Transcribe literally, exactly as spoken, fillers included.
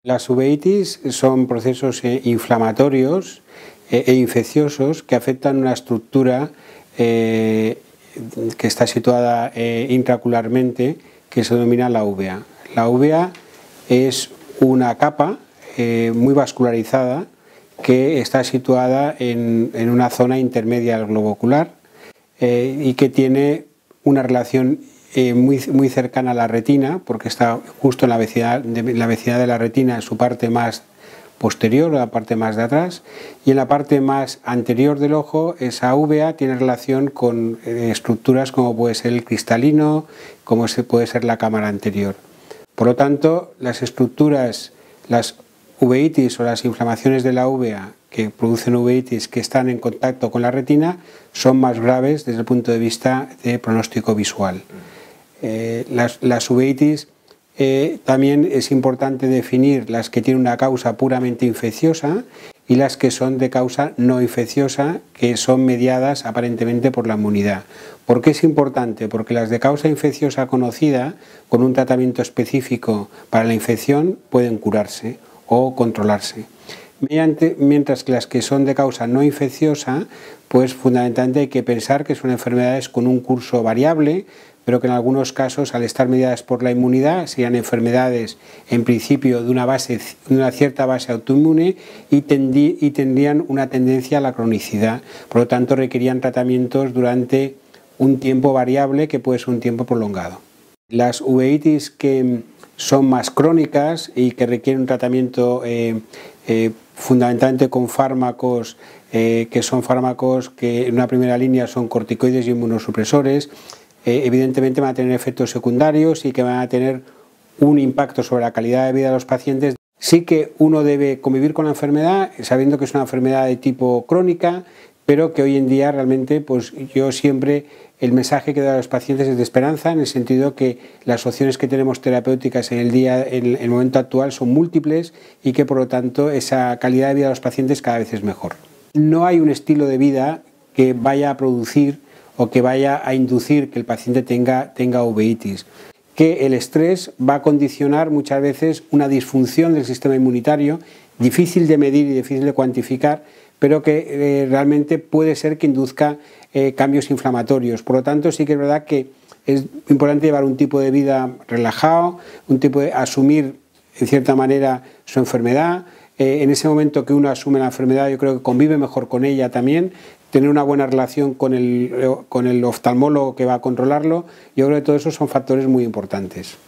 Las uveitis son procesos eh, inflamatorios eh, e infecciosos que afectan una estructura eh, que está situada eh, intraocularmente, que se denomina la uvea. La uvea es una capa eh, muy vascularizada que está situada en, en una zona intermedia del globo ocular eh, y que tiene una relación eh, muy, muy cercana a la retina, porque está justo en la vecindad de, la vecindad de la retina, en su parte más posterior, la parte más de atrás, y en la parte más anterior del ojo, esa uvea tiene relación con eh, estructuras como puede ser el cristalino, como se puede ser la cámara anterior. Por lo tanto, las estructuras, las uveitis o las inflamaciones de la uvea que producen uveitis que están en contacto con la retina son más graves desde el punto de vista de pronóstico visual. Eh, las, las uveitis eh, también es importante definir las que tienen una causa puramente infecciosa y las que son de causa no infecciosa, que son mediadas aparentemente por la inmunidad. ¿Por qué es importante? Porque las de causa infecciosa conocida, con un tratamiento específico para la infección, pueden curarse o controlarse. Mediante, mientras que las que son de causa no infecciosa, pues fundamentalmente hay que pensar que son enfermedades con un curso variable, pero que en algunos casos, al estar mediadas por la inmunidad, serían enfermedades en principio de una, base, de una cierta base autoinmune y, tendí, y tendrían una tendencia a la cronicidad. Por lo tanto, requerían tratamientos durante un tiempo variable que puede ser un tiempo prolongado. Las uveitis que son más crónicas y que requieren un tratamiento eh, eh, fundamentalmente con fármacos eh, que son fármacos que en una primera línea son corticoides y inmunosupresores, eh, evidentemente van a tener efectos secundarios y que van a tener un impacto sobre la calidad de vida de los pacientes. Sí que uno debe convivir con la enfermedad sabiendo que es una enfermedad de tipo crónica, pero que hoy en día realmente pues yo siempre el mensaje que doy a los pacientes es de esperanza, en el sentido que las opciones que tenemos terapéuticas en el día, en el momento actual son múltiples y que por lo tanto esa calidad de vida de los pacientes cada vez es mejor. No hay un estilo de vida que vaya a producir o que vaya a inducir que el paciente tenga, tenga uveitis, que el estrés va a condicionar muchas veces una disfunción del sistema inmunitario, difícil de medir y difícil de cuantificar, pero que eh, realmente puede ser que induzca eh, cambios inflamatorios. Por lo tanto, sí que es verdad que es importante llevar un tipo de vida relajado, un tipo de asumir en cierta manera su enfermedad. Eh, en ese momento que uno asume la enfermedad, yo creo que convive mejor con ella también, tener una buena relación con el, con el oftalmólogo que va a controlarlo. Yo creo que todos esos son factores muy importantes.